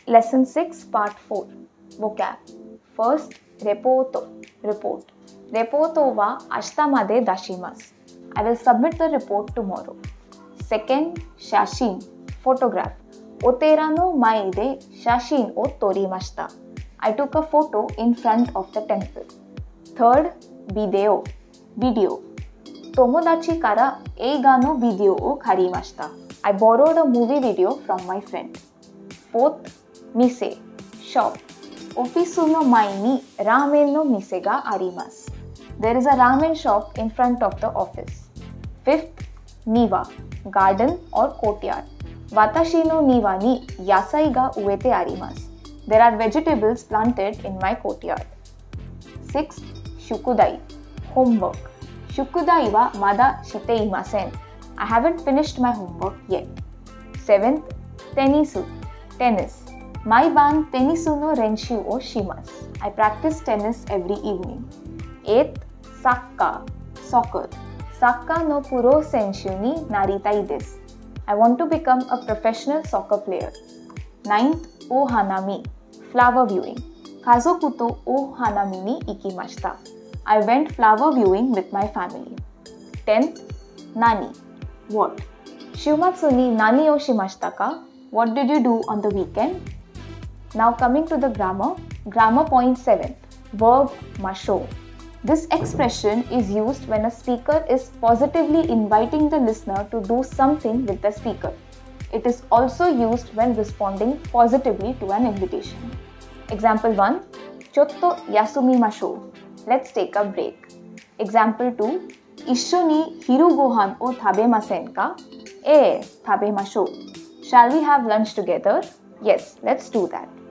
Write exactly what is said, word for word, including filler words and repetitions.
Lesson six, Part four. Vocab. First, reporto. Report. Reporto wa ashita made dashimasu. I will submit the report tomorrow. Second, shashin. Photograph. Otera no mae de shashin o torimashita. I took a photo in front of the temple. Third, video. Video. Tomodachi kara eiga no video o karimashita. I borrowed a movie video from my friend. Fourth, mise. Shop. Ofisu no mae ni ramen no mise ga arimasu. There is a ramen shop in front of the office. Fifth, niwa. Garden or courtyard. Watashi no niwa ni yasai ga uete arimasu. There are vegetables planted in my courtyard. Sixth, shukudai. Homework. Shukudai wa mada shite imasen. I haven't finished my homework yet. Seventh, tennisu. Tennis. Maiban tennisu no renshu o shimasu. I practice tennis every evening. Eighth, sakka. Soccer. Sakka no puro senshu ni naritai desu. I want to become a professional soccer player. Ninth, o hanami. Flower viewing. Kazoku to o hanami ni ikimashita. I went flower viewing with my family. Tenth, nani. What? Shumatsu ni nani o shimashita ka? What did you do on the weekend? Now coming to the grammar. Grammar point seven. Verb masho. This expression is used when a speaker is positively inviting the listener to do something with the speaker. It is also used when responding positively to an invitation. Example one. Chotto yasumimasho. Let's take a break. Example two. Issho ni hiru gohan o tabemasen ka? Eh, tabemashou. Shall we have lunch together? Yes, let's do that.